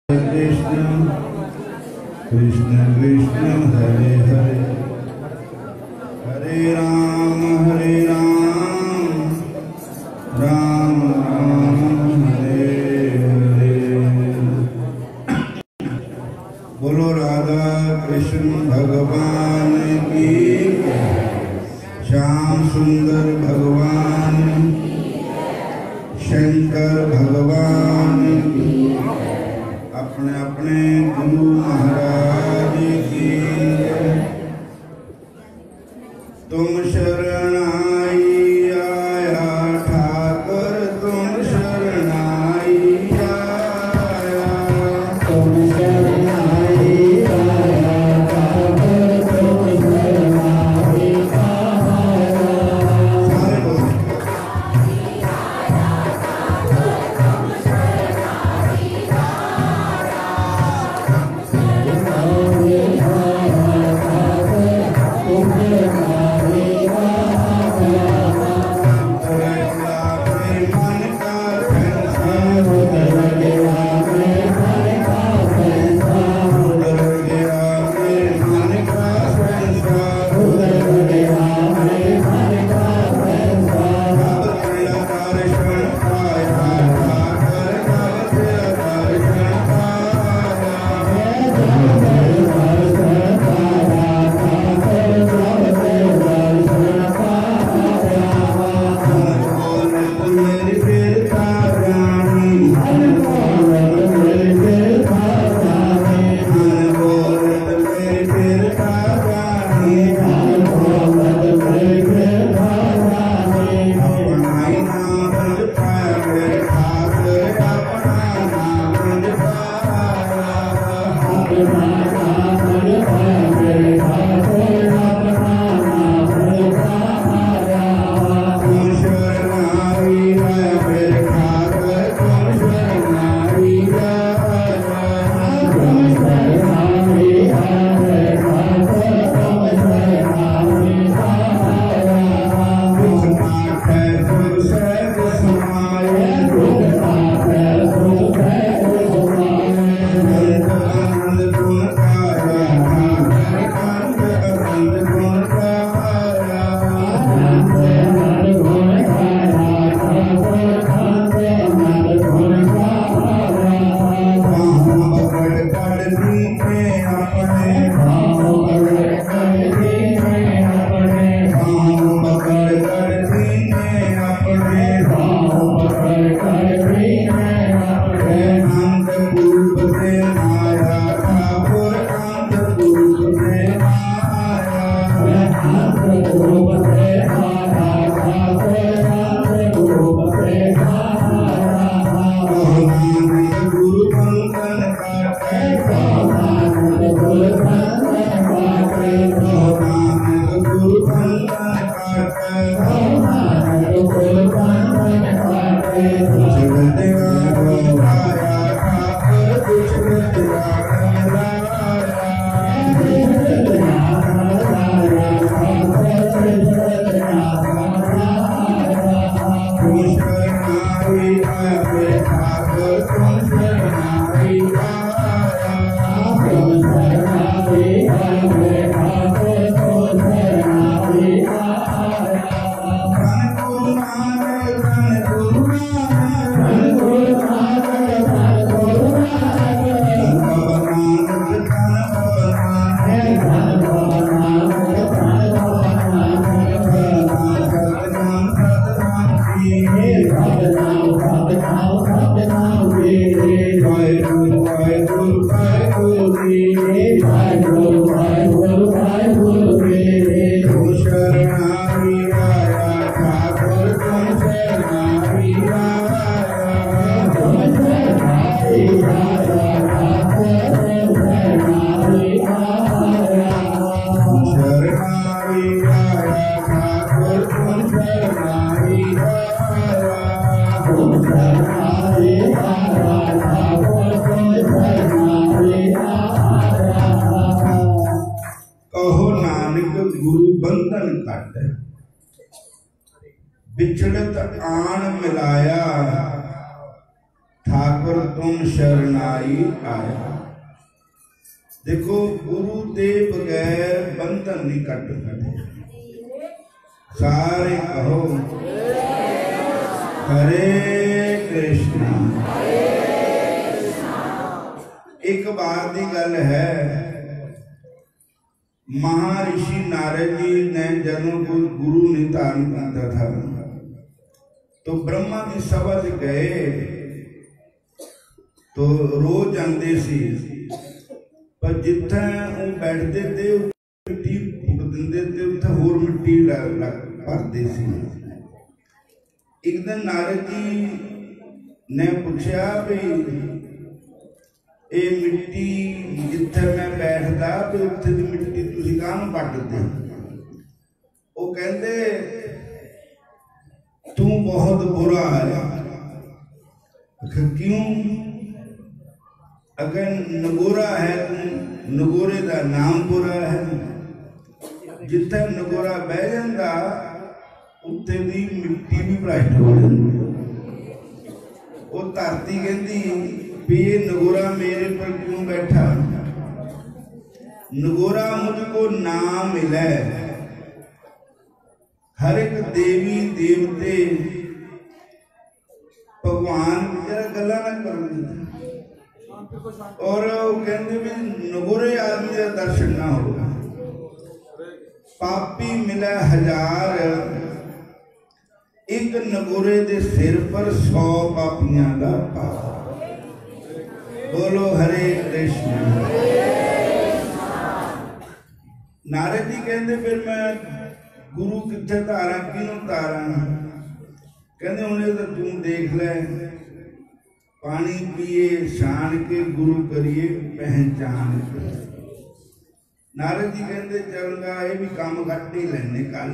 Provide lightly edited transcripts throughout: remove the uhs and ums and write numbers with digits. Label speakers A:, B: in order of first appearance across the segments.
A: कृष्ण कृष्ण कृष्ण हरे हरे हरे राम राम राम हरे हरे। बोलो राधा कृष्ण भगवान की, श्याम सुंदर भगवान, शंकर भगवान की, अपने अपने गुरु महाराज की। तुम शरण आई आया ठाकर, तुम शरण आई आया, तुम शरण आई आया ठाकर, तुम शरण आई आया। सारे बोलो ठाकुर तुम शरणाई आया। देखो गुरु के बगैर बंधन नहीं कट सकते। सारे कहो हरे कृष्णा। एक बार की गल है, महर्षि नारद जी ने जदों कोई गुरु नहीं धारण करता था तो ब्रह्मा की सभा से गए तो रोज जाते सी, पर जिथे वो बैठते थे मिट्टी फुट देंदे थे, उत्थे होर मिट्टी भरते सी। एक दिन नारद जी ने पूछा भी ये मिट्टी जिथे मैं बैठता तो उत्थे की मिट्टी तुसीं काहनूं पटदे? वो कहते तू बहुत बुरा है। क्यों? अगर नगोरा है तू, नगोरे का नाम बुरा है। जिथे नगोरा बह जाता उत्थे दी मिट्टी भी भ्रष्ट हो जाती। वो धरती कहती भी ये नगोरा मेरे पर क्यों बैठा? नगोरा मुझको ना मिले। हर एक देवी देवते भगवान जरा गल्ला ना कर, और वो कहते भी नगोरे आदमी का दर्शन ना होगा। पापी मिले 1000, एक नगोरे दे सिर पर 100 पापियां का पाप। बोलो हरे कृष्ण। नारद जी कहते फिर मैं गुरु किथे धारा, किनू धारा? कहते उन्हें तो तू देख ले, पानी पिए शान के गुरु करिए पहचान के। नारद जी कहते चलगा ये भी काम घट ही लेने कल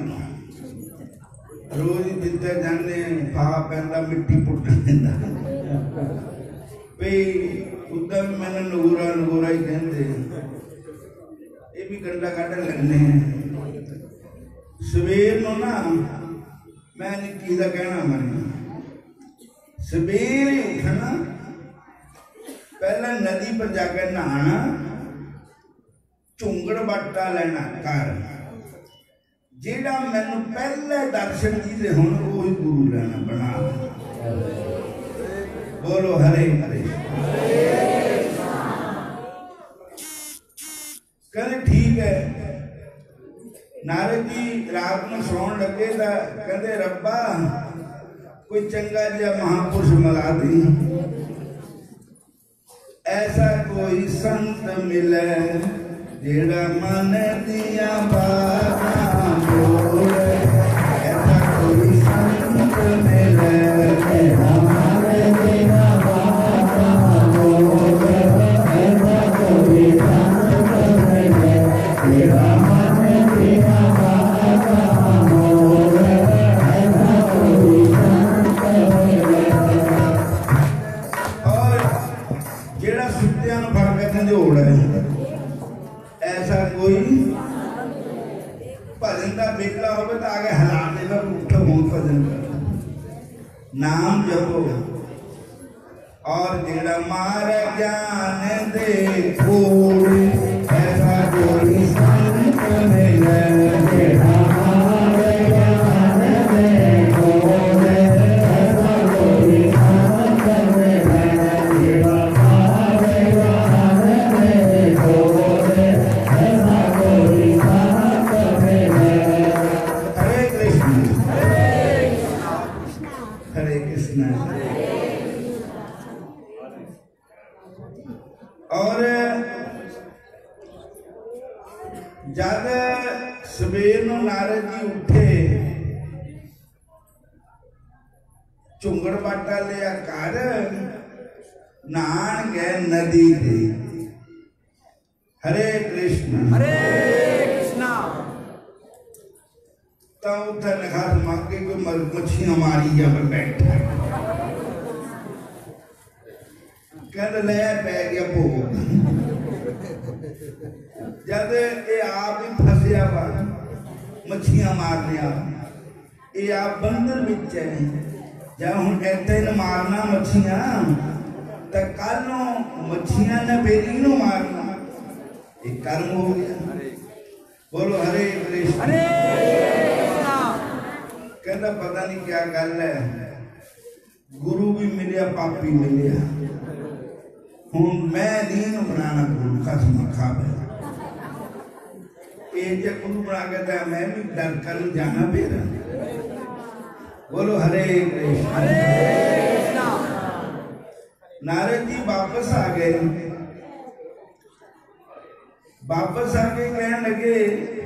A: रोज जिथे जाने फा पैंदा मिट्टी पुट देंदा भाई उधर मैंने नगोरा नगोरा ही कहते ये भी कंडा कट लेने। सवेर नो ना मैं निक्की का कहना मनी, सवेरे उठना, पहले नदी पर जाकर नहाना, झुंगड़ बाटा लेना घर। जेड़ा मैनू पहले दर्शन कीते हुण वो ही गुरु लेना बना। बोलो हरे हरे। कहते ठीक है। नारद जी रात में सौन लगे तो कहते रब्बा कोई चंगा जिहा महापुरुष मिला दी, ऐसा कोई संत मिले जेड़ा मन दिया बातां बोले। ऐसा कोई संत मिले जेड़ा मन दिया बातां बोले। ऐसा कोई संत मिले जेड़ा मन दिया बातां बोले। ऐसा कोई संत मिले। और जेड़ा सुत्तियां नूं फड़ के झंझोड़ है, ऐसा कोई भजन का बेला हो तो आगे हिला देगा, उठो बहुत भजन कर, नाम जपो। और जेड़ा मारे ज्ञान दे कोई, ऐसा कोई संत मिले जेड़ा मारे ज्ञान दे कोई। ऐसा कोई संत मिले जेड़ा मारे ज्ञान दे कोई। ऐसा कोई संत मिले। हरे कृष्ण हरे कृष्ण। और जब सवेर नूं नारद जी उठे, झुंगड़ बाटा लिया कर, नहान गए नदी दे। हरे कृष्ण हरे कृष्ण। तो उधर नखार मांगे कोई मछलियां मारी जा बैठा, कहते ले पै गया भोग। जब ये आप ही फसिया वा मछलियां मारने ये आप बंदर बिच है, जब हम इतने मारना मछलियां तो कल मछिया ने फिर इनू मारना, एक कर्म हो गया। बोलो हरे कृष्ण। कहता पता नहीं क्या गल है, गुरु भी मिलिया पापी मिलिया, हूँ मैं दीन बनाना गुरु कसम खा ये गुरु बना के मैं भी डर कर जाना फिर। बोलो हरे कृष्ण। नारद जी वापस आ गए, वापस आके कहने लगे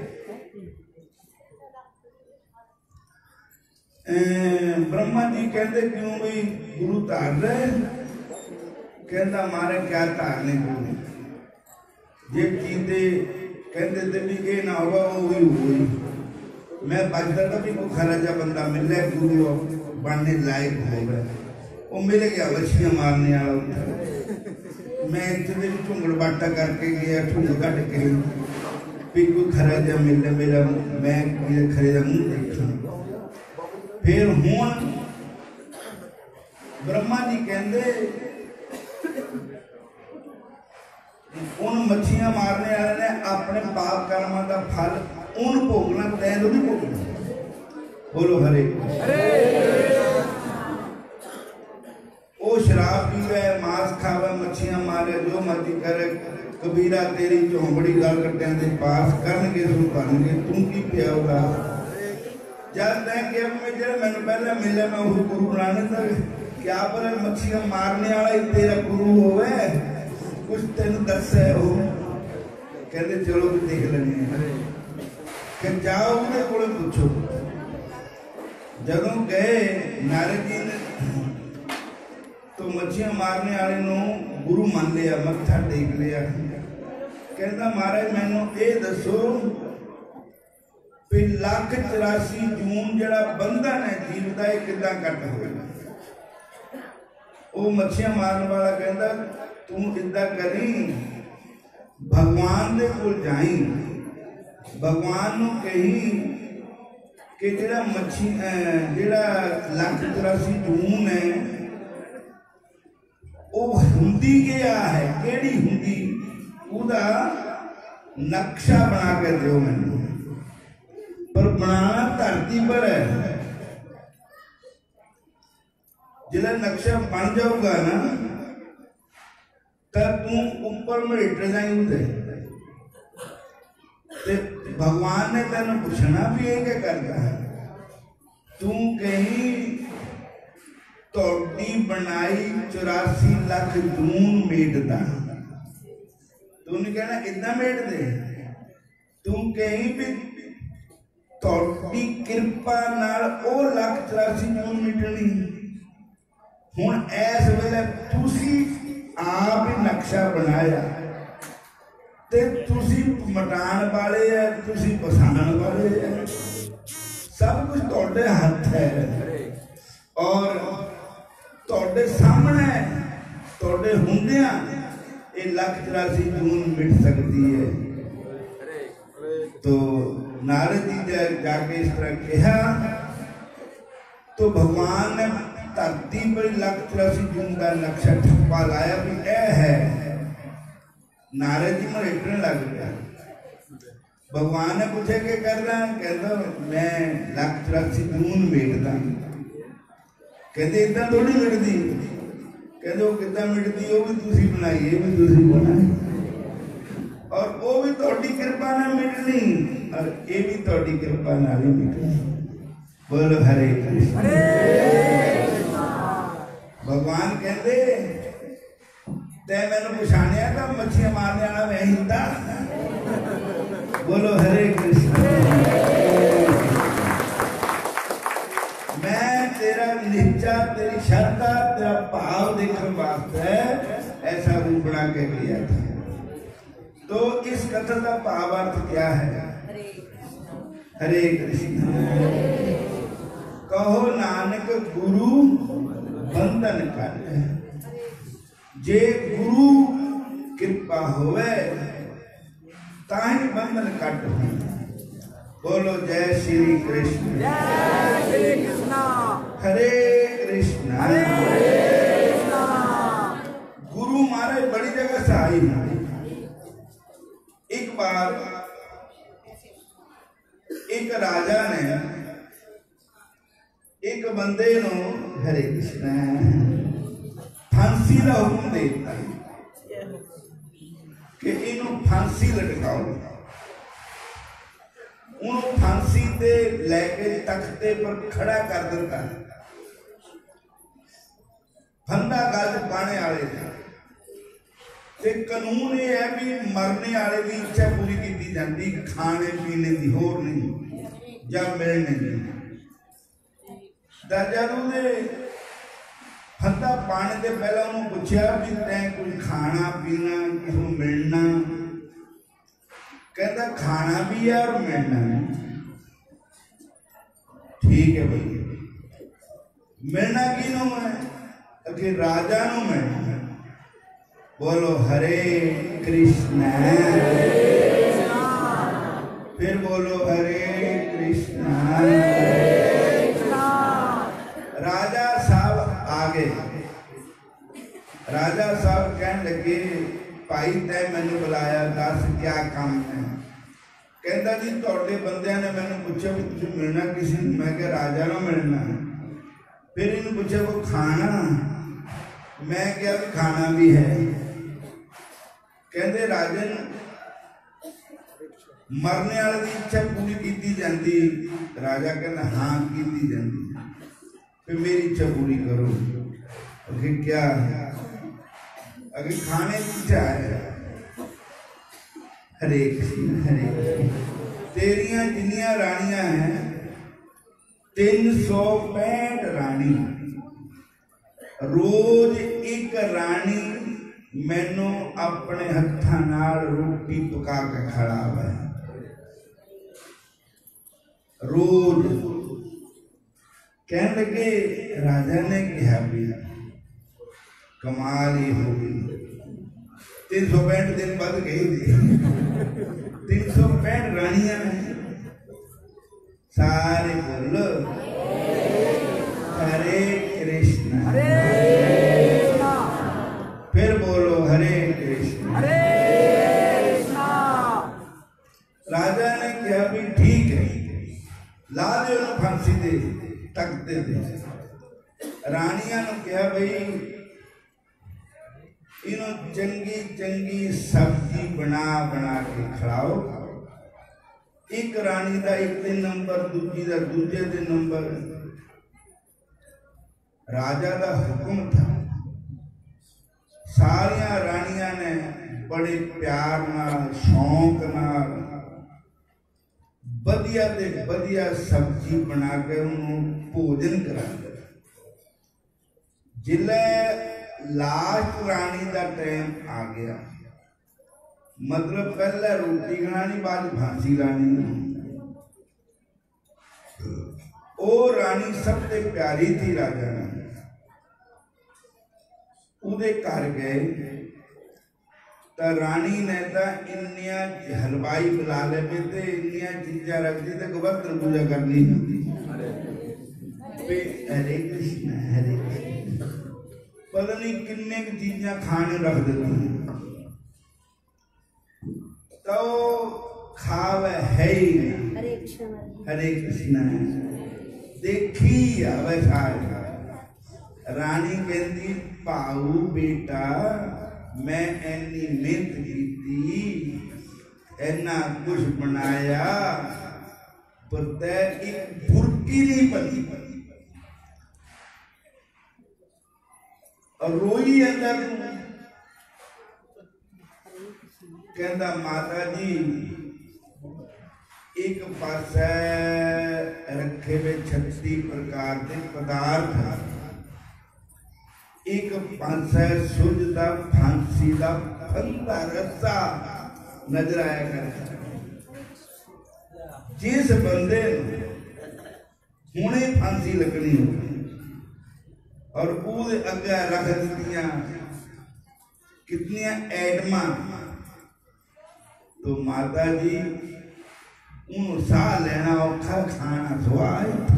A: ब्रह्मा जी कहते क्यों भाई गुरु तार रहे, कहता मारे क्या तारने गुरु, जे चीते कहते थे भी ये ना होगा वो भी हुई, मैं बचता था भी कोई खराजा बंदा मिल रहा गुरु बनने लायक होगा, वो मिल गया वछियां मारने वाला। मैं इतने ढूंगड़ बाटा करके गया, ढूंग कट के भी कोई खराजा मिल रहा मेरा, मैं खरे का मुंह देखा। फिर हूं ब्रह्मा जी कहते उन मछियां मारने वाले ने अपने पाप कर्म का फल उन भोगना, तैं तो नहीं भोगना। बोलो हरे। वो शराब पीवे, मांस खावे, मछियां मारे, जो मर्जी करे, कबीरा तेरी झोंपड़ी गल कट्टियां दे पास करनगे सो करनगे, तू की पिया होगा। जब तैं क्या मैंने पहले मिले मैं उस गुरु बनाने तक क्या पर मछियां मारने वाला ही तेरा गुरु होवे, कुछ तेन दसे हो। कहते चलो भी देख लेंगे कि जाओ उन्हें को पूछो। जदों गए नारद जी ने तो मछियां मारने वाले नो गुरु मान लिया, मत्था टेक लिया। कहता महाराज मैनू ये दसो भी 1,84 जून जड़ा बंधन है जीव का किदा कट होगा। वो मछियां मारने वाला कहता तू इदा करी भगवान दे कोल जाई, भगवान नू कही कि जड़ा मछी जड़ा 1,84 जून है वो हुंदी क्या है, केड़ी हुंदी, उदा नक्शा बना के दो मैनू, पर बनाना धरती पर है। जिला नक्शा बन जाऊगा ना तब तू ऊपर मरेट जाए, भगवान ने तेन पूछना भी है क्या करता है, तू कहीं तोड़ी बनाई 84 लाख जून मेटदा, तू नहीं कहना इतना मेट दे, तू कहीं भी तोड़ी कृपा नाल ओ 1,84 जून मिटनी। हुण इस वेले तुसी आप ही नक्शा बनाया ते तुसी मटान वाले है, तुसी बसाने वाले है, सब कुछ तोड़े हाथ है और तोड़े सामने तोड़े हुंदियां ये 1,84 जून मिट सकती है। तो नारद जी जाके इस तरह कहा तो भगवान ने धरती पर 1,84 जून का नक्शा ठप्पा लाया भी यह है। नारद जी मरेटने लग गया। भगवान ने पूछे क्या कर रहा है, कहता मैं 1,84 जून मेटदा। कहते इतना थोड़ी मिटती, कहते वो कितना मिटती, वो भी तुसी बनाई, ये भी तुसी बनाई, और वो भी थोड़ी कृपा ना मिटनी और ये भी थोड़ी कृपा ना ही मिटनी। बोलो हरे कृष्ण। भगवान कहते ते मैंने पछाणिया था मछियां मारने वाला मैं ही था। बोलो हरे कृष्ण। मैं तेरा निश्चा, तेरी श्रद्धा, तेरा भाव देखने वास्ते ऐसा रूप बना के किया था। तो इस कथा का भावार्थ क्या है? हरे कृष्ण। कहो नानक गुरु बंधन कर, जे गुरु कृपा होवे ताही बंधन कट हो। बोलो जय श्री कृष्ण।
B: जय श्री कृष्ण।
A: हरे कृष्ण।
B: हरे कृष्ण।
A: सच्चाई है। एक बार एक राजा ने एक बंदे नो हरे कृष्ण फांसी का हुक्म दे दिता कि इन्हों फांसी लटकाओ। उन्होंने फांसी ते लेके तख्ते पर खड़ा कर दिता। फंदा गल पाने वाले ते कानून ये है भी मरने वाले की इच्छा पूरी की जाती, खाने पीने की होर नहीं या मिलने की। जब फंदा पाने के पहले उन्होंने पूछा भी तैं कुछ खाना पीना किसी मिलना? कहता खाना भी है और मिलना भी। ठीक है भाई, मिलना किनों है? कि राजा नु मिलना। बोलो हरे कृष्ण, फिर बोलो हरे कृष्ण। राजा साहब आगे, राजा साहब कहने लगे भाई तै मैंने बुलाया, दस क्या काम है? कहता जी थोड़े बंदे ने मैंने पूछा भी तुम मिलना किसी? मैं क्या राजा ना मिलना। फिर इन्हें पूछा वो खाना? मैं क्या भी खाना भी है। कहते राजन मरने वाले की इच्छा पूरी की जाती। राजा कहना हाँ की जाती। फिर मेरी इच्छा पूरी करो। अगर क्या अगर खाने की इच्छा है? हरे कृष्ण हरे कृष्ण। तेरिया जिन्नियां रानियां हैं 365 रानी, रोज एक रानी मैनू अपने हत्थां नाल रोटी पका के खिलावे। रोज कहने लगे राजा ने कहा भी कमाल ही हो गई। 365 दिन बाद गई थी। 365 रानियां सारे बोलो हरे कृष्ण, फिर बोलो हरे कृष्ण। राजा ने कहा भी ठीक है, ला दो फांसी दे तकते दे। रानिया ने कहा भाई इन्हों चंगी चंगी सब्जी बना बना के खिलाओ। एक रानी का एक दिन नंबर, दूजी का दूजे दिन नंबर। राजा का हुक्म था। सारिया रानिया ने बड़े प्यार नाल शौक नाल बढ़िया ते बढ़िया सब्जी बना के उन्होंने भोजन करा। जिले लास्ट रानी का टाइम आ गया, मतलब पहले रोटी खानी बाद फांसी लानी। ओ रानी सबसे प्यारी थी राजा ने। उदे घर गए तो रानी ने तो इन्निया हलवाई बुला ले थे, इन्निया चीजा रख दी तो गोवर्धन पूजा करनी होती। हरे कृष्ण हरे कृष्ण, पता नहीं किन्ने की चीजा खाने रख देती तो खावे है ही। हरे कृष्ण देखी आवे सारे। रानी कहती पाऊ बेटा मैं एनी मेहनत की एना कुछ बनाया पर तय एक फुर्की नहीं बनी और रोई अंदर। कहता माता जी एक पास रखे हुए 36 प्रकार के पदार्थ, एक पास सूर्य का फांसी का फंदा रस्सा नजर आया कर। जिस बंदे हुणे फांसी लगनी हो और पूरे अगे रख दिया कितनिया एडमा, तो माता जी उन साह लेना औखा, खाना स्वाद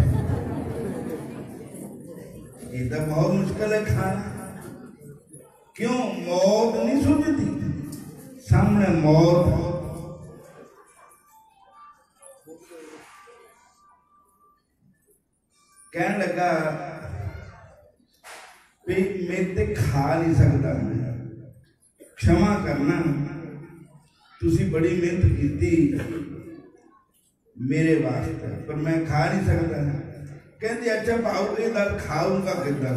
A: ये तो बहुत मुश्किल है खाना। क्यों? मौत नहीं सूझती। सामने मौत, कहने लगा भी मेरे खा नहीं सकता, क्षमा करना, तुसी बड़ी मेहनत की मेरे वास्ते, पर मैं खा नहीं सकता। कहते अच्छा भाऊ ये दर खाऊंगा कितना?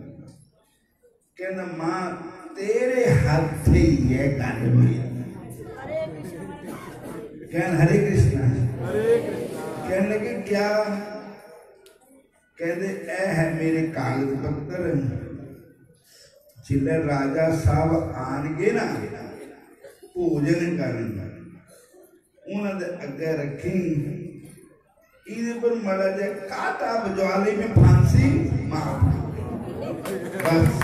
A: कहना मां तेरे हाथ से ही है कार्य में। कहना हरे कृष्णा। कहने लगे क्या? कहते ए है मेरे कागज पत्र, जिले राजा साहब आनगे ना भोजन करन उन्होंने अगे रखी, इधर पर मड़ा जाए काटा बजवा ले में फांसी मार। बस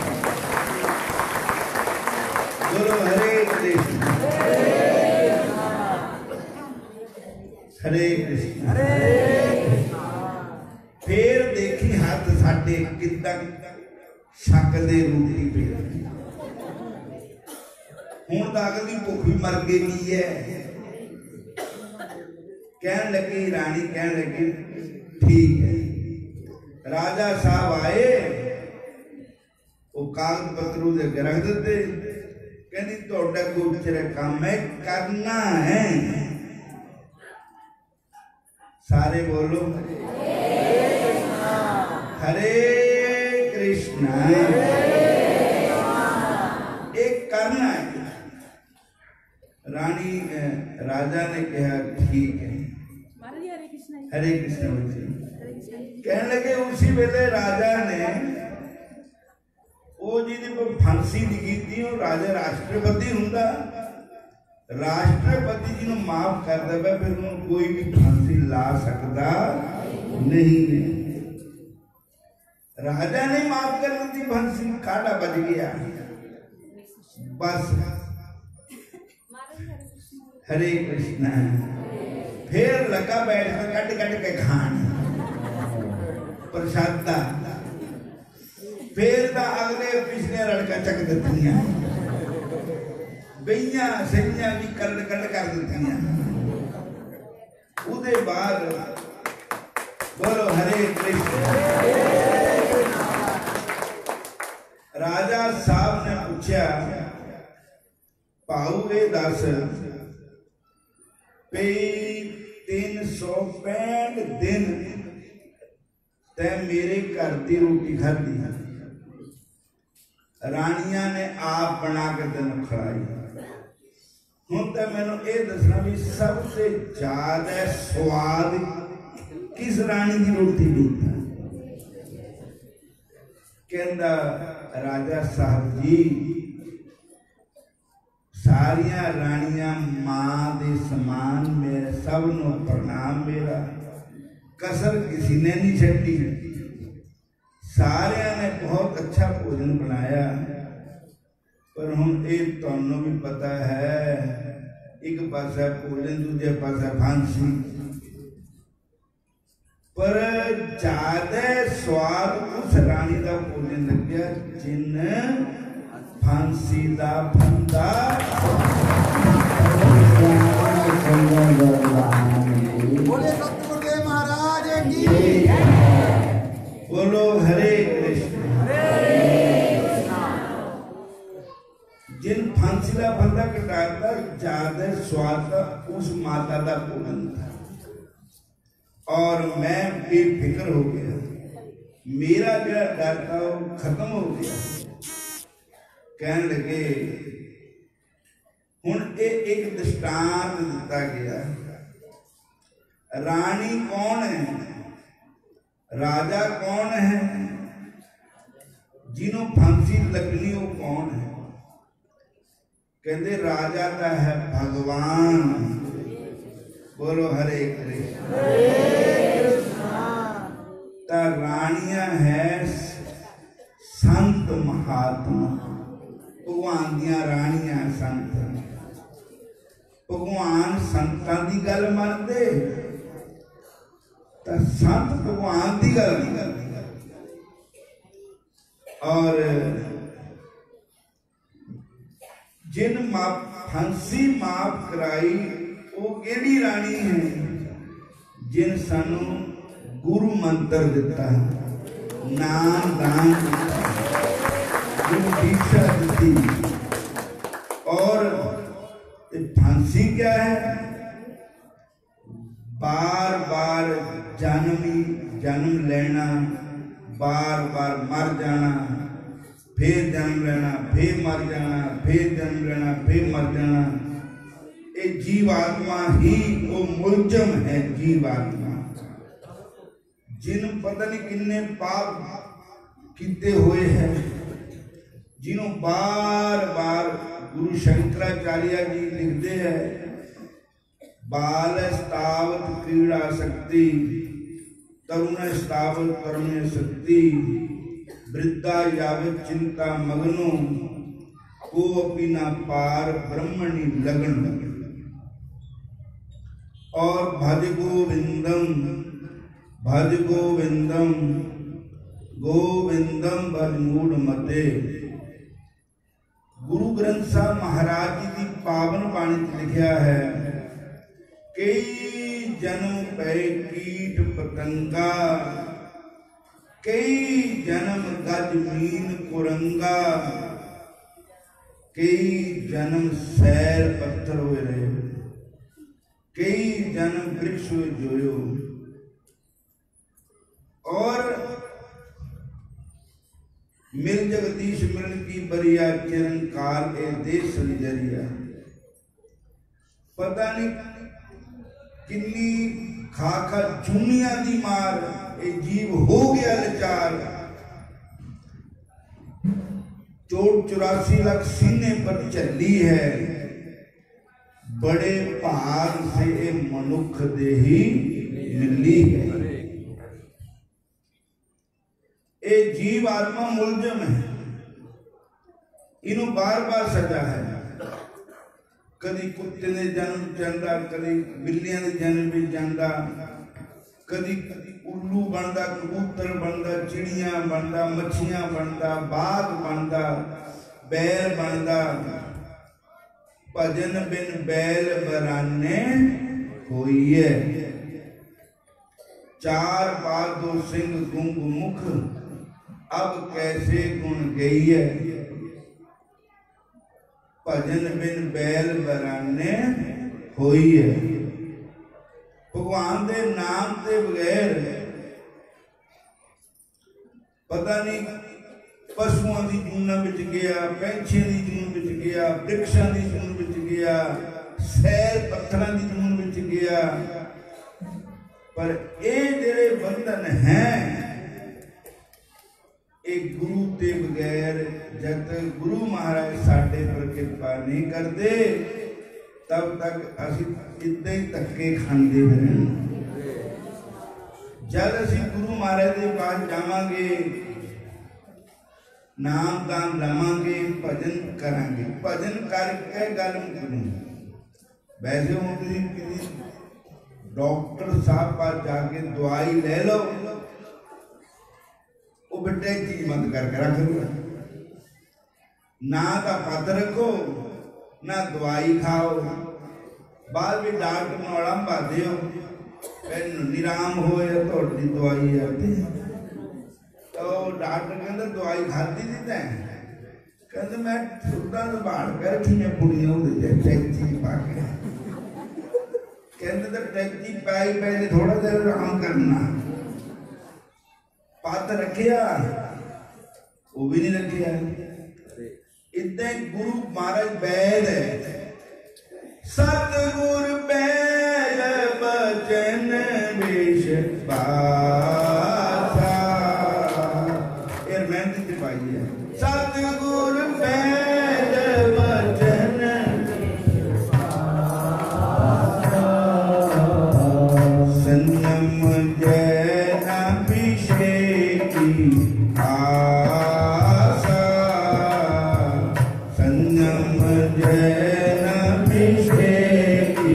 A: बोलो हरे कृष्ण हरे कृष्ण। फिर देखी हाथ साडे कितना शकदे रोटी पे, हूं तो अगली भुख भी मर गई है। कहन लगी रानी, कहन लगी ठीक है। राजा साहब आए, वो कागज पत्र उधर रख देते, कहनी तोड़ा गुप्तचर काम है करना है। सारे बोलो हरे कृष्णा। एक करना है। रानी राजा ने कहा ठीक है, हरे कृष्ण। कहने लगे उसी वेले राजा ने वो जी फांसी लिखी थी, वो राजा राष्ट्रपति हुंदा, राष्ट्रपति जी ने माफ कर दे फिर उन्होंने कोई भी फांसी ला सकता नहीं। राजा ने माफ कर दी थी फांसी, काटा बच गया। बस हरे कृष्णा। फिर लगा बैठ कर कट कट के खान प्रसादा, फिर अगले पिछले लड़का चक दिया, बइया सइया भी कट कट कर दिया। उदे बाद बोलो हरे कृष्ण। राजा साहब ने पूछा पाऊ ये दस पे 365 दिन ते मेरे घर की रोटी खाधी, रानिया ने आप बना के तेन खिलाई। हूं तो मैनू ये दसना भी सबसे ज्यादा स्वाद किस रानी की रोटी दी? कहता राजा साहब जी सारिया रानियां मां दे समान, मेरे सब नो प्रणाम, मेरा कसर किसी ने नहीं छड्डी। सारिया ने बहुत अच्छा भोजन बनाया, पर हुण ये तुहानू भी पता है एक पासा भोजन दूजे पासा फांसी, पर ज्यादा स्वाद उस रानी का भोजन लग्या जिन फांसी दा फंदा
B: बोले सतगुरुदेव महाराज की।
A: बोलो हरे कृष्ण। जिन फांसी का फंदा कटाता ज्यादा स्वाद उस माता का भोजन था, और मैं बेफिक्र हो गया, मेरा जो डर था वो खत्म हो गया। कहने लगे हुण एक दृष्टांत दिता गया, रानी कौन है, राजा कौन है, जिन्हों फांसी लगनी वो कौन है? कहते राजा का है भगवान। बोलो हरे कृष्ण। रानियां है संत महात्मा, भगवान दियां रानियां संत। भगवान संतां दी गल मनदे तां संत भगवान दी गल नहीं करदे। और जिन फांसी माफ कराई वो केड़ी रानी है? जिन सानू गुरु मंत्र दिता, नाम दान दिता, गुरु दीक्षा दी। और फांसी क्या है? बार बार जन्म लेना, बार बार मर जाना, फिर जन्म लेना, फिर मर जाना, फिर जन्म लेना, फिर मर जाना। ये जीवात्मा ही वो मुलजम है। जीवात्मा जिन पता नहीं किन्ने पाप किते हुए हैं, जिन्हों बार बार गुरु शंकराचार्य जी लिखते हैं, बाल स्तावत क्रीड़ा शक्ति, तरुण स्तावत तरुण शक्ति, वृद्धा यावत चिंता मग्नो, को अपनी ना पार ब्रह्मणि लगन। और भज गोविंदम, भज गोविंदम, गोविंदम भज मूढ़ मते। गुरु ग्रंथ साहब महाराज जी की पावन बाणी लिखा है, कई जन्म पे कीट पतंगा, कई जन्म गज मीन कुरंगा, कई जन्म सैर पत्थर हुए रहे, कई जन्म वृक्ष हुए जोयो। और मिल जगदीश मिल की बरिया, चरण काल ए देश जरिया। पता नहीं किन्नी खाखा चुनिया दी मार, ए जीव हो गया लाचार। 84 लाख सीने पर चली है, बड़े भाग से ए मनुख दे ही मिली है। ए जीव आत्मा मुलजम है, इन्हों बार बार सजा है। कदी कुत्ते ने जन्म जाता, कदी बिल्लियां ने जन्म भी जाता, कदी उल्लू बनता, कबूतर बनता, चिड़िया बनता, मच्छियां बनता, बाघ बनता, बैल बनता। भजन बिन बैल बराने होई है, चार पाद दो सिंह गुंग मुख, अब कैसे गुण गई है। भजन बिन बैल बराने होई है। भगवान दे नाम के बगैर पता नहीं पशुओं की जूना बिच गया, पैंछियों की जून बिच गया, वृक्षों की जून बिच गया, सैर पत्थरों की जून बिच गया। पर ये जेड़े बंधन हैं, एक गुरु के बगैर जब तक गुरु महाराज साडे पर कृपा नहीं करते, तब तक असी इतना ही धक्के खाते रहेंगे। जब असी गुरु महाराज के पास जावांगे, नाम दान लवांगे, भजन करांगे, भजन करके गल मुकनी। वैसे हम किसी डॉक्टर साहब पास जाके दवाई ले लो, वो बेटे चीज बंद करके रख लो, ना तो पद रखो ना दवाई खाओ। बाद भी डॉक्टर ने अड़ंबा दियो, निराम होए तो दवाई आती। तो डॉक्टर कहते दवाई खाती थी तैं? कहते मैं सुधा संभाल कर रखी ने पुड़िया टैक्सी पा के। कहते तो टैक्सी पाई पहले थोड़ा देर आराम करना, पद रखिया वो भी नहीं रखिया। इतने गुरु महाराज बैद है, सतगुर बैद बचन विष बासा। यार मेहनत की पाई है, सतगुर बैद बचन संयम जैन अभिषेकी आसा, संयम जैन अभिषेकी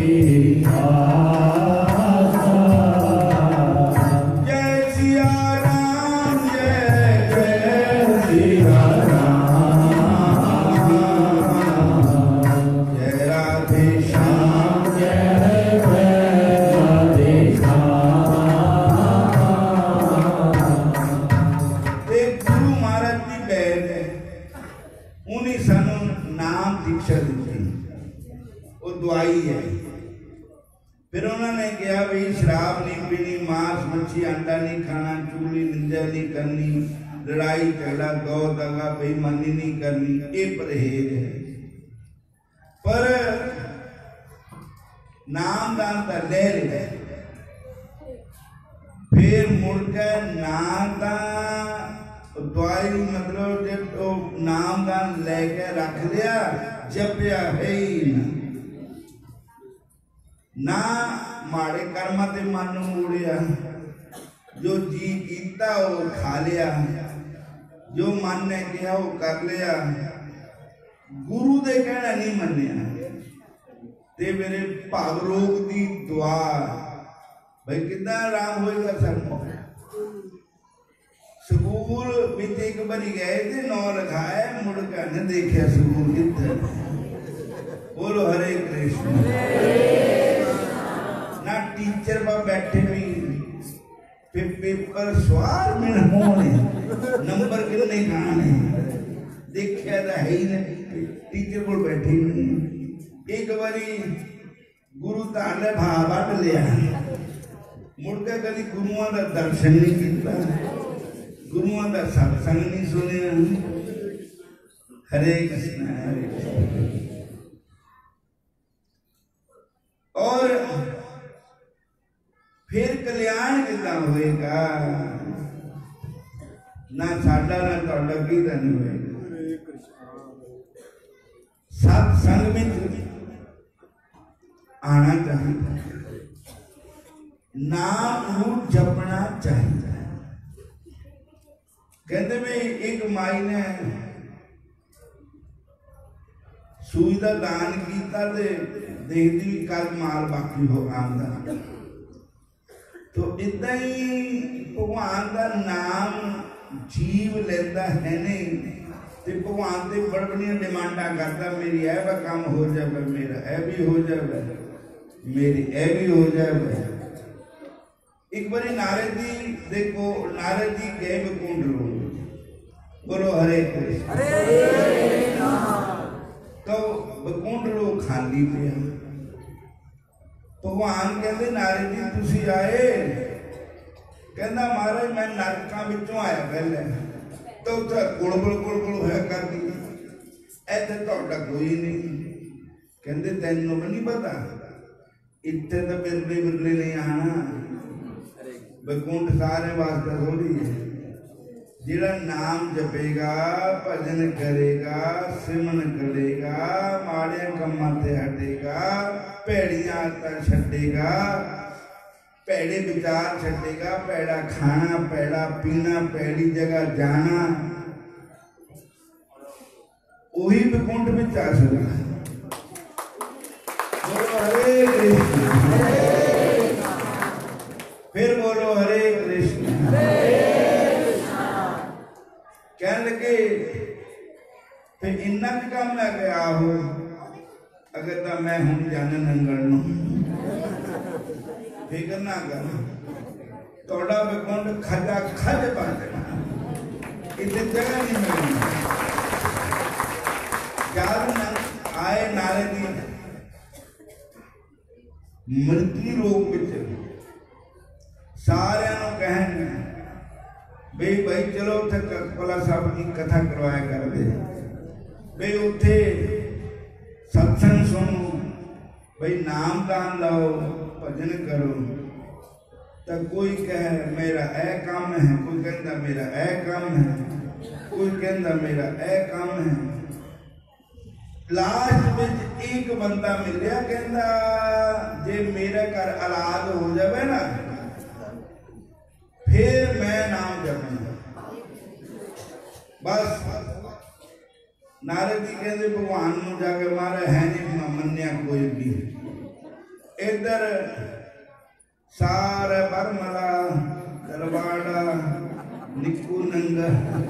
A: वो दवाई है। फिर उन्होंने कहा भी शराब नहीं पीनी, मांस मच्छी अंडा नहीं खाना, चूली निंदा नहीं करनी, लड़ाई झगड़ा दो दगा बेईमानी नहीं करनी, ये परहेज है। पर नामदान तो ले लिया, फिर मुड़कर ना दवाई मतलब जब तो नामदान लेके रख लिया, जपिया है ही ना माड़े कर्म ते मन मोड़िया, जो जी कीता वो खा लिया, जो मन ने कहा वो कर लिया, गुरु दे कहना नहीं मनिया। ते मेरे भाग रोग दी दुआ भाई कितना आराम होएगा सब। स्कूल विच एक बारी गए थे, नौ लिखाए, मुड़ के न देखा स्कूल किधर। बोलो हरे कृष्ण। ना टीचर पर बैठे भी पेपर सवाल में होने, नंबर कितने खाने देखा तो है ही नहीं, टीचर को बैठे नहीं। एक बारी गुरु ताले भाव वट लिया, मुड़ के कभी गुरुओं का दर्शन नहीं किया, गुरुओं का सत्संग नहीं सुनिया। हरे कृष्ण हरे कृष्ण। और फिर कल्याण कितना होएगा, ना साडा ना तुहाडा किदा नहीं होएगा। सत्संग में आना चाहिए, नाम को जपना चाहिए। कहते में एक माई ने सूई का दान किया, देखती कल माल बाकी हो आंदा। तो इदा ही भगवान का नाम जीव लेता है नहीं, तो भगवान से बड़ बड़िया डिमांडा करता, मेरी यह वह काम हो जाए, मेरा यह भी हो जाए, मेरी यह भी हो जाए। एक बारी नारद जी देखो, नारद जी गए वैकुंठ लोक। बोलो हरे कृष्ण। तो वैकुंठ लोक खाली पे भगवान कहते नारद जी तुसी आए, कहना महाराज मैं नरकों विचों आया पहले, तो उत्थे गुलगुल है कर दी, इत्थे तुहाडा कोई नहीं। कहते तैनूं नहीं पता, इत्थे तो बिरले बिरले नहीं आना, वैकुंठ सारे वास्ते थोड़ी है। जिहड़ा नाम जपेगा, भजन करेगा, सिमन करेगा, माड़े कम्मां ते हटेगा, भैड़ियां आदतां छड्डेगा, भैड़े विचार छड्डेगा, भैड़ा खाना, भैड़ा पीना, भैड़ी जगह जाना, वही वैकुंठ में जा सकता। बोलो हरे कृष्ण। फिर बोलो हरे कृष्ण। कहने लगे फिर इन्ना भी काम मैं गया हो, अगर तो मैं हूं जाने नंगल फिक्र ना कर, थोड़ा वैकुंठ खजा खज बन जाना, इतनी जगह नहीं मिलनी। जब आए नारद जी मृत्यु लोक विच सारे कहन बे भाई चलो उथे कपला साहब की कथा करवाया कर दे, बे उथे सत्संग सुनो, भाई नाम दान लाओ, भजन करो। तो कोई कहे मेरा ए काम है, कोई कहता मेरा ए काम है, कोई कहता मेरा ए काम है। लास्ट में एक बंदा मिलया, कहता जे मेरे घर औलाद हो जाए ना, फिर मैं नाम जपना। बस नारद जी कहते भगवान को जाके मारा है नहीं मन्या कोई भी। इधर सारे बरमला दरबाड़ा निक्कू नंगा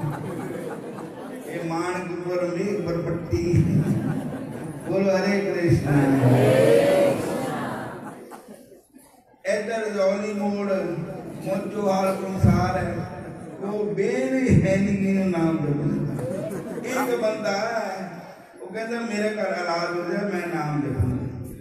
A: ये मानकपुर में बरपट्टी। बोलो हरे कृष्ण। इधर जौली मोड़ मोचो हाल संसार है, वो बेन है नहीं नाम जपना। एक बंदा है वो कहता मेरे घर औलाद हो जाए मैं नाम जपूंगा।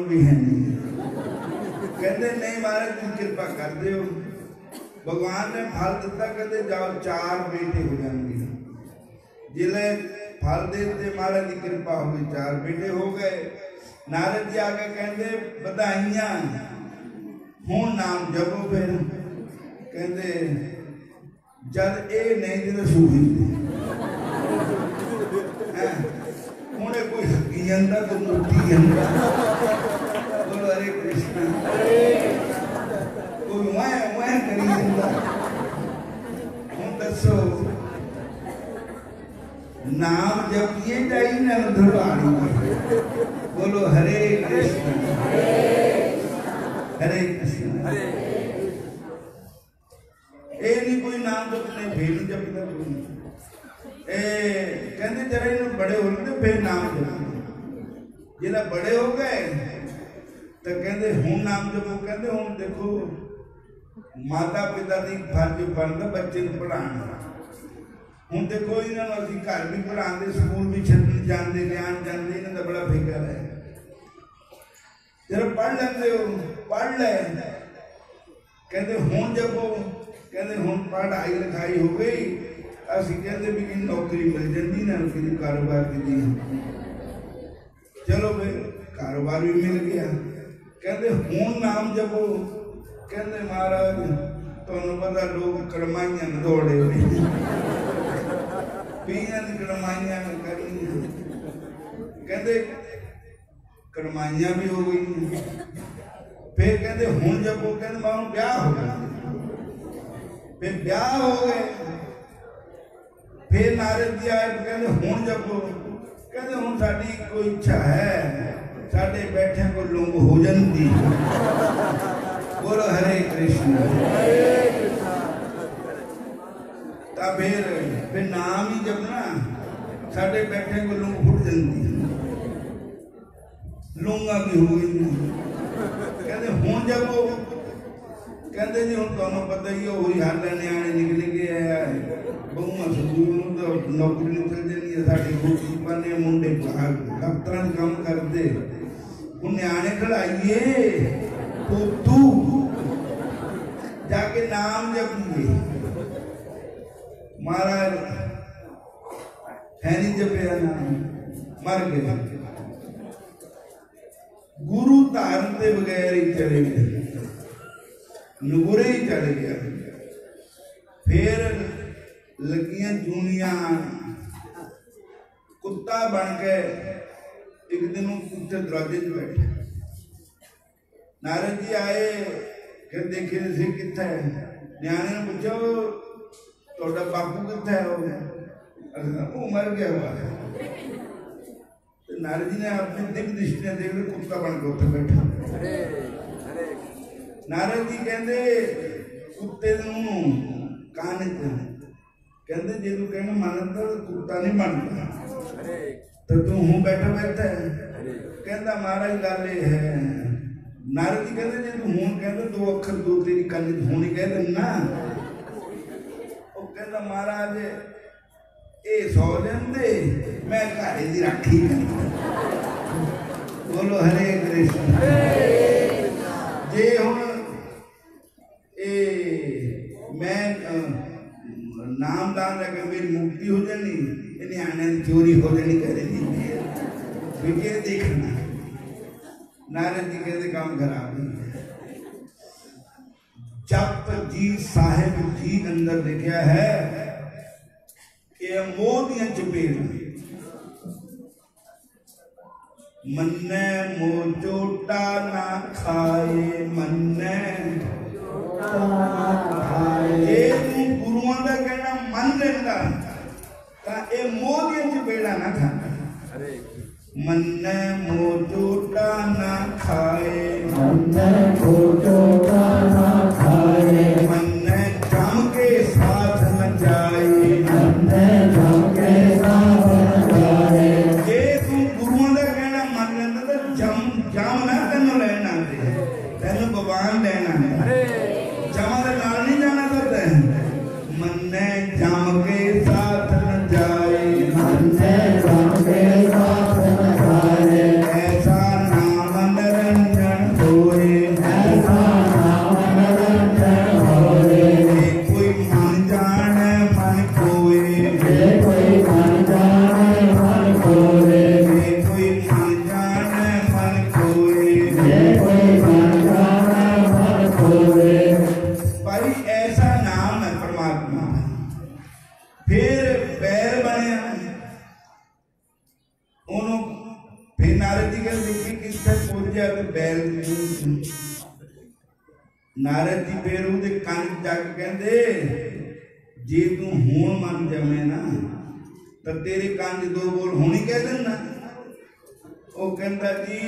A: भी है नहीं। कहते नहीं महाराज जी कृपा कर दो, भगवान ने फल दिता, कहते जाओ 4 बेटे हो जाएंगे। जिले फल देते महाराज की कृपा हो गई, 4 बेटे हो गए। नारद जी आके कहते बधाइयां, हूं नाम जपो। फिर कहते जब ये नहीं जो सूही हूं कोई हकी जाता कोई मुट्टी जाता। बोलो हरे कृष्ण, कोई वह करी जाता। हूं दसो नाम जपिए जाई ना धुरवाड़ी। बोलो हरे कृष्ण हरे कृष्ण। ये नहीं कोई नाम जपने फिर जपता कोई। कहते जरा इन बड़े हो गए फिर नाम जपो। जिला बड़े हो गए तो कहते हूं नाम जपो। कहते हूं देखो माता पिता की फर्ज बनता बच्चे को पढ़ाना। हूं देखो इन्होंने अभी घर भी पढ़ाते, स्कूल भी छड्डन जाते, लियान जाते, इन्हों का बड़ा फिक्र है। जरा पढ़ लेंगे हो पढ़ ले। कहते हूं जपो। कहते हूं पढ़ाई लिखाई हो गई, असि कहते भी कि नौकरी मिल जाती ना, फिर कारोबार की। चलो फिर कारोबार भी मिल गया। कहते हूं नाम जपो। कहते महाराज तुहानू पता लोग कड़माइयां दौड़े पीया की कड़माइयां करनी। कहते कड़माइयां भी हो गई। फिर कहते हूं जपो। कहते मानो ब्याह हो गया। फिर ब्याह हो गए। फिर नारद जी आए कहते हूं जपो। कहते हूं साडी कोई इच्छा है, साडे बैठे को लुंग हो जाती। बोलो हरे कृष्ण। तब फिर नाम ही जपना, साडे बैठे को लुंग फुट जाती, लुंगा भी हो गई। कहते हूं जपो। कहते जी हूं तुहानू पता ही वही हाल है, न्याणे निकल गए बहुआ संदूर तो नौकरी निकल जानी है। साडी रोटी पाने मुंडे दफ्तर काम करते, हूं न्याणे खड़ाइए पोतू जाके नाम जपिए। महाराज है नहीं जपिया नाम, मर गए। गुरु धारण के बगैर ही चले गए, नगुरे ही चले गया। फिर लगियां जूनिया कुत्ता बन के एक दिन कुत्ते दरवाजे च बैठे। नारद जी आए फिर देखे थे कितना है। न्याणे ने पूछो तो बापू कितना है? वो मर गया हुआ है। तो नारद जी ने अपनी दिव्य दृष्टि देख ली, कुत्ता बन के उत्ते बैठा। नारद जी कहते कुत्ते कान कहते जे तू कहना मानता कुत्ता नहीं बनता, तो तू हूं बैठा बैठा है। कहता महाराज गल है। नारद जी कहते जे तू हूं कहते 2 अखर 2 तेरी कल हूं नहीं कहते ना। वो कहता महाराज ये सौ लेंदे मैं घरे की राखी करता। बोलो हरे कृष्ण। जे हुण मैं नाम दान लगे मेरी मुक्ति हो जानी, इन्हें आने चोरी हो जानी करेगी। विजय देखना। नारद जी कहते काम खराब नहीं। जप जी साहिब जी अंदर लिखा है कि मोह दियां चपेड़ मन्ने मोह चोटा ना खाए, मन्ने जे तू गुरुआं दा कहना मन लेंदा तां ए मोह दियां चपेड़ा ना खांदा। मन्ने मोह चोटा ना खाए, मन्ने मोह चोटा ना खाए, मन्ने जम के साथ न जाए, मन्ने जम के साथ न जाए। जे तू गुरुआं दा कहना मन लेंदा तां जम ना तैनूं लेना दे, तैनूं भगवान लेना है। जमा दे नाल नहीं जाना करता है। मन्ने जम के साथ न जाए, मन्ने जम के साथ न जाए, ऐसा नाम नर नारद जी कहते देखी किससे पहुंचा तो बैल नारद जी फिर ਉਹਦੇ ਕੰਨ ਚੱਕ ਕਹਿੰਦੇ ਜੇ ਤੂੰ ਹੁਣ ਮੰਨ ਜਾਵੇਂ ਨਾ ਤਾਂ ਤੇਰੇ ਕੰਨ 'ਚ ਦੋ ਬੋਲ ਹੁਣੀ ਕਹਿ ਦੇਣਾ ਉਹ ਕਹਿੰਦਾ ਜੀ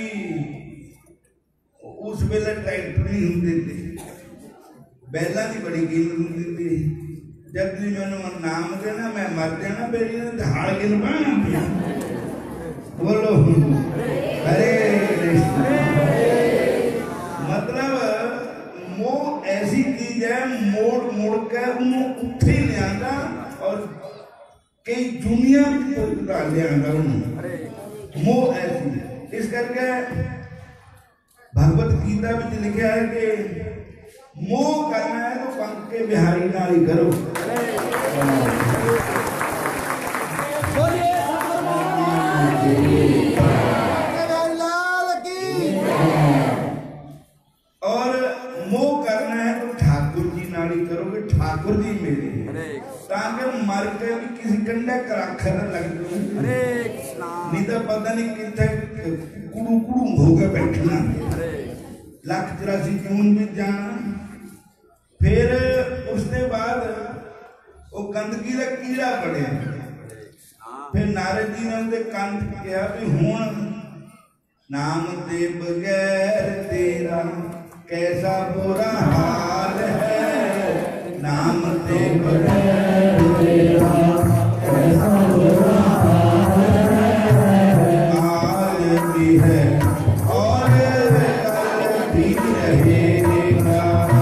A: ਉਸ ਵੇਲੇ ਟਰੈਕਟਰ ਨਹੀਂ ਹੁੰਦੇ ਤੇ बैलों की बड़ी कीमत होती थी जब भी मैंने नाम देना मैं मर जाना मेरी हाड़ के पाना बोलो हरे कृष्ण मतलब मोह ऐसी चीज है मोड़ मोड़ के उन्होंने उठे लिया और कई दुनिया लिया मोह ऐसी इस करके भगवत गीता में लिखा है कि मोह करना है तो पंख के बिहारी नाली करो और मोह करना है तो ठाकुर जी नाली करोगे ठाकुर जी मेरे ताकि मर के भी किसी कंडे कराखर लग जाए नहीं तो पता नहीं कितने कुड़ू कुड़ू होकर बैठना लाख 84 जून में जाना फिर उसके बाद वो गंदगी का कीड़ा पड़े फिर नारद जी ने उनके कान कहा भी हुण नाम दे बगैर तेरा कैसा बुरा हाल है नाम दे बगैर तेरा कैसा बुरा हाल भी है और कल भी रहेगा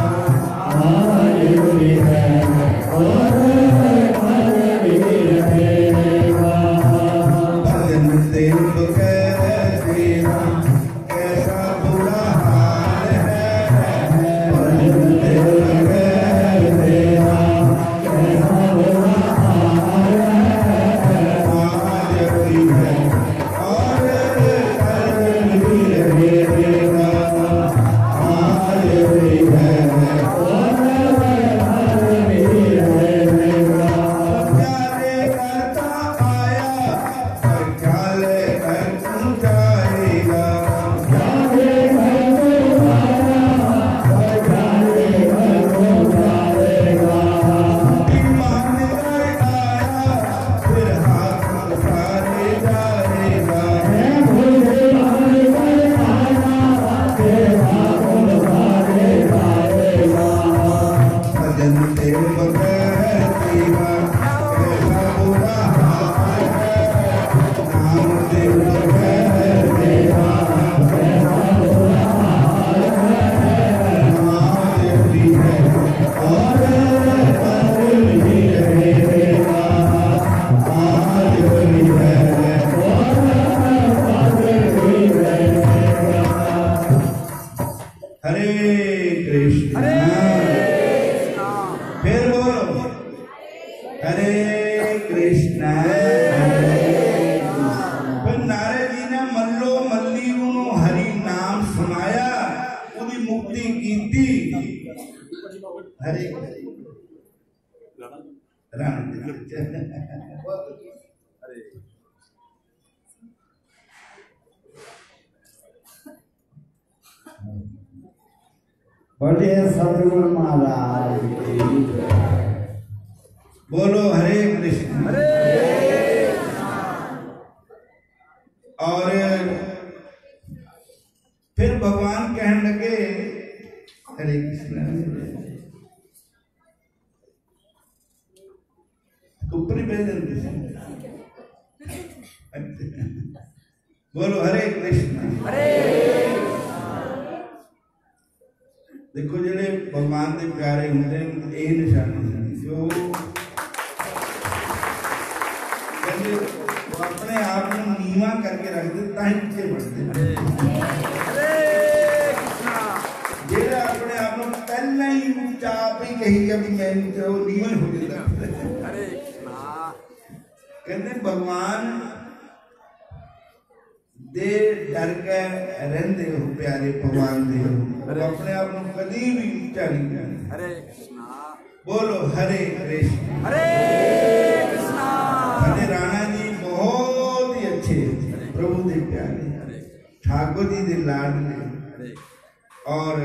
B: बोले सदगुरु महाराज
A: बोलो हरे कृष्ण और फिर भगवान कहने लगे हरे कृष्ण ऊपरी भेजन बोलो हरे कृष्ण देखो जेडे भगवान के प्यारे होंगे यही निशानी जो अपने आप को नीवा करके रखते नीचे बढ़ते जेड़ा अपने आप को पहले ही ऊंचा आप ही कही कि मैं नीवा हो जाता कहते भगवान दे डर के रहंदे हो प्यारे भगवान दे अपने आप को कभी भी ऊंचा नहीं करना हरे कृष्णा बोलो हरे कृष्ण हरे राणा जी बहुत ही अच्छे प्रभु दे प्यारे ठाकुर जी के लाड ने और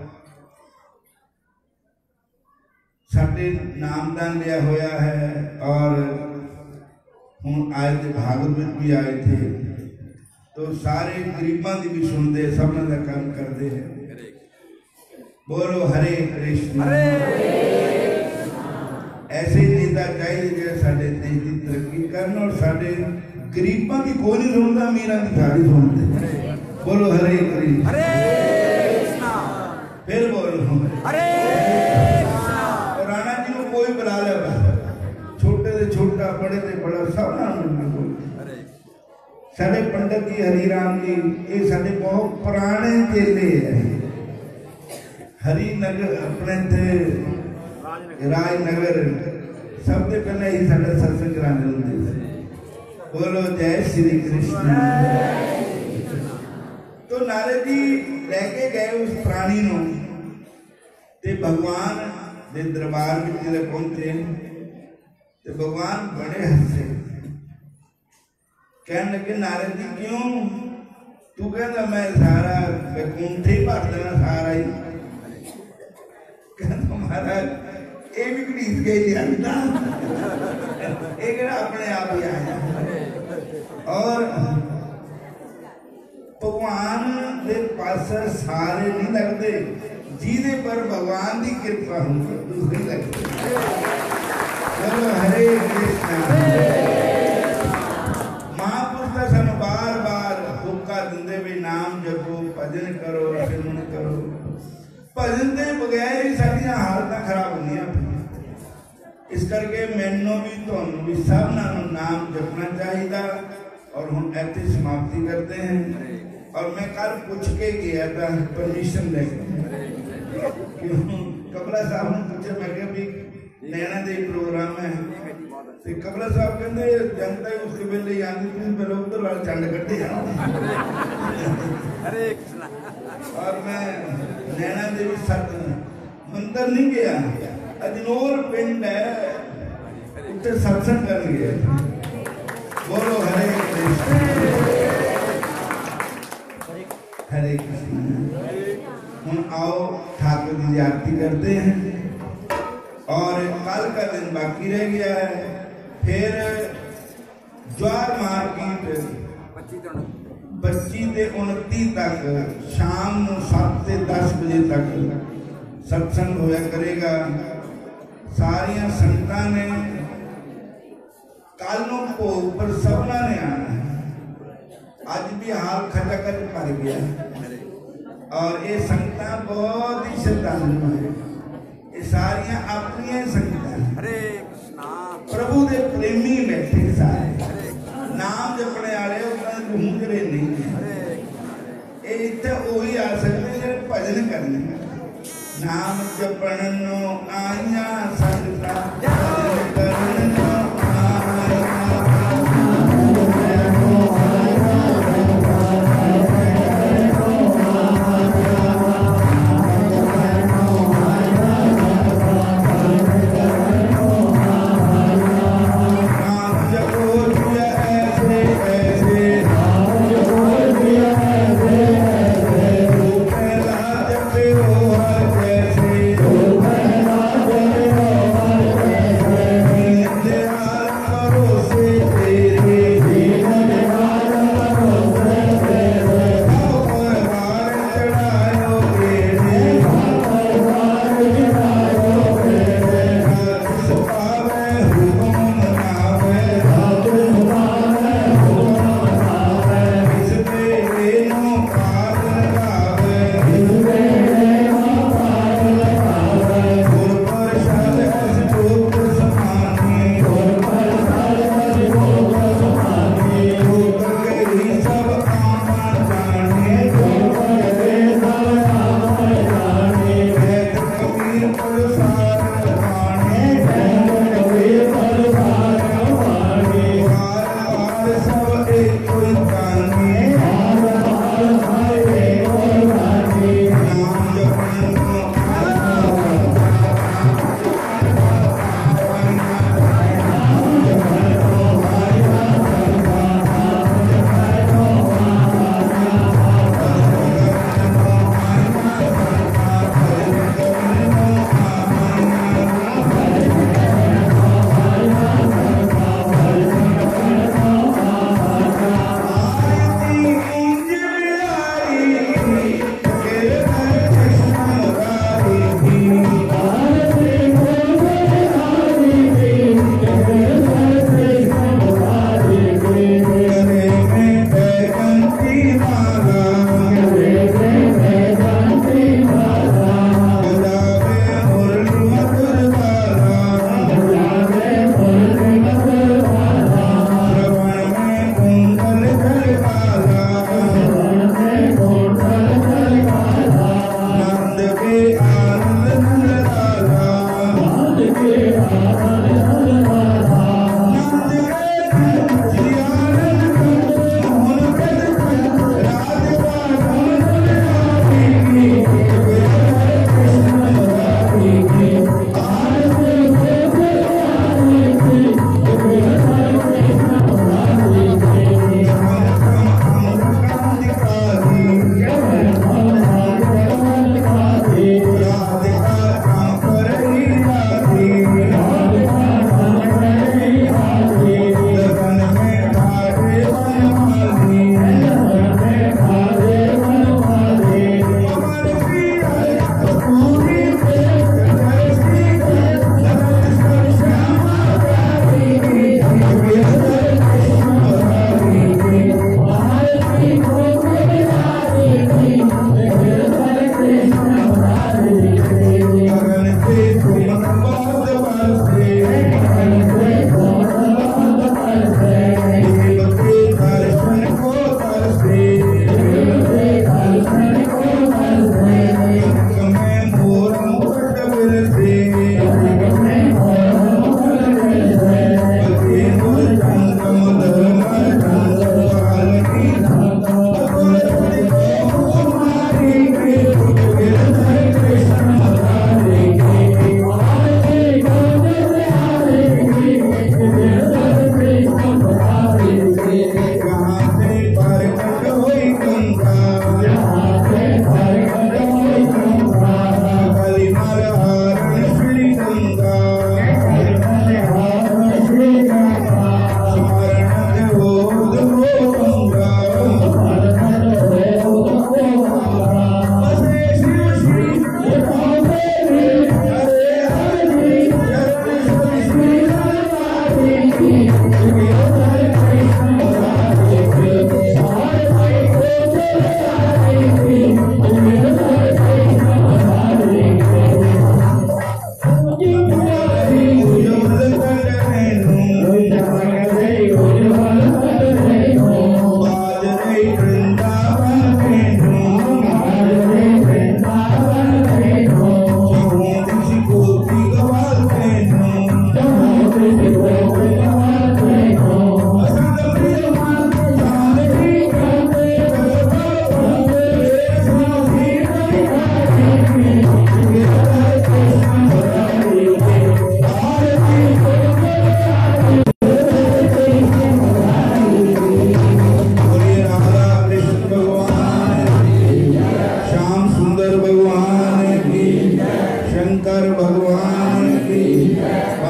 A: साडे नामदान लिया होया है और हम आए थे भागवत में भी आए थे तो सारे गरीबों की भी सुनते सबना का काम करते हैं। बोलो हरे कृष्ण। ऐसे नेता चाहिए जो साडे देश की तरक्की करन और साडे गरीबों की कोई नहीं सुनता, अमीरां की सारी सुनते। बोलो हरे कृष्ण। फिर बोलो हरे। और राणा जी को कोई बुला लिया, छोटे से छोटा बड़े से बड़ा सब नाम बोल। साडे पंडित जी हरिराम जी ये साडे बहुत पुराने चेले है। हरिनगर अपने थे राजनगर सबसे पहले ही साडा सत्संग कराने होंगे। बोलो जय श्री कृष्ण। तो नारद जी लेके गए उस प्राणी नो ते भगवान दे दरबार में जब पहुंचे तो भगवान बड़े हंसे, कहने लगे नारद जी क्यों? तू कहता मैं सारा बैकुंठ ही भर देना सारा ही। कहता महाराज ये भी घड़ीस के ही आता, एक अपने आप ही आया। और भगवान के पास सारे नहीं लगते, जिदे पर भगवान की कृपा होगी दूसरे लगते। बोलो हरे कृष्ण। महापुरुष का सन बार बार हुक्का देंदे भी नाम जपो, भजन करो, सिमरन करो। भजन के बगैर ही साडियां हालत खराब होंदियां। इस करके मैनू भी तुहानू भी सब नाम जपना चाहिए। और हम ऐसे समाप्ति करते हैं। और मैं कल पूछ के गया था परमिशन लेके, कबला साहब ने पूछा, मैं क्या भी नैना दे प्रोग्राम है तो कबला साहब कहते जनता ही उसके वेले आती थी, पहले उधर वाले चंड कट्टे जाते। और मैं नैना देवी सत मंदिर नहीं गया, अजनौर पिंड है उत्तर सत्संग कर गया। बोलो हरे कृष्ण। हरे कृष्ण। हम आओ ठाकुर जी की आरती करते हैं और कल का दिन बाकी रह गया है। फिर ज्वार मार्केट 25 से 29 तक शाम 7 से 10 बजे तक सत्संग होया करेगा। सारिया संगतां ने कल नूं भोग पर सबना ने आना है। अज भी हाल खचाखच भर गया और ये संगतां बहुत ही श्रद्धालु है। ये सारिया अपनी संगतां प्रभु के प्रेमी बैठे सारे नाम जपने वाले घूमरे नहीं है। इतने वही आ सकते जो भजन करने नाम जपन आइया संगतां भजन करन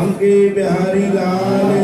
A: बांके बिहारी लाल